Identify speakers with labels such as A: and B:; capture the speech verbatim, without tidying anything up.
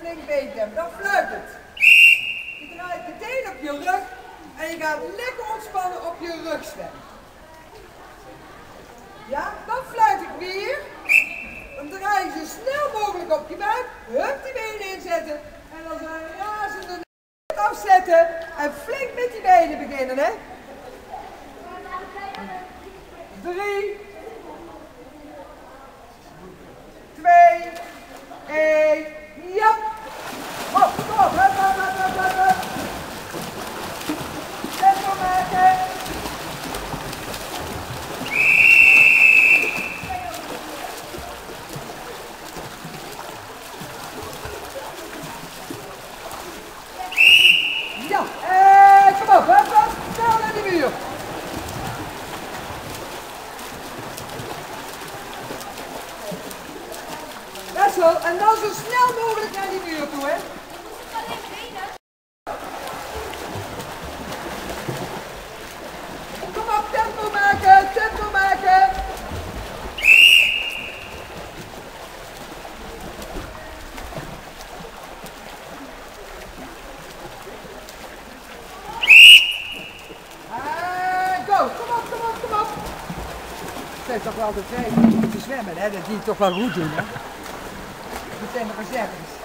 A: flink beet. Dan fluit het. Je draait meteen op je rug en je gaat lekker ontspannen op je rug zwemmen. Ja, dan fluit ik weer. Dan draai je zo snel mogelijk op je buik. Hup, die benen inzetten. En dan zo razende afzetten. En flink met die benen beginnen, hè. Drie. Twee. Één. Ja. Hop, kom op. Hup, hup, hup, hup, hup, hup. Tempo maken. Ja, en kom op, hup, hup, snel naar die muur. Dat zo, en dan zo snel mogelijk naar die muur toe, hè. Kom op, tempo maken, tempo maken. Kom op, kom op, kom op. Het zijn toch wel de vijf die moeten zwemmen, hè? Dat die het toch wel goed doen, hè? Dat zijn de reserves.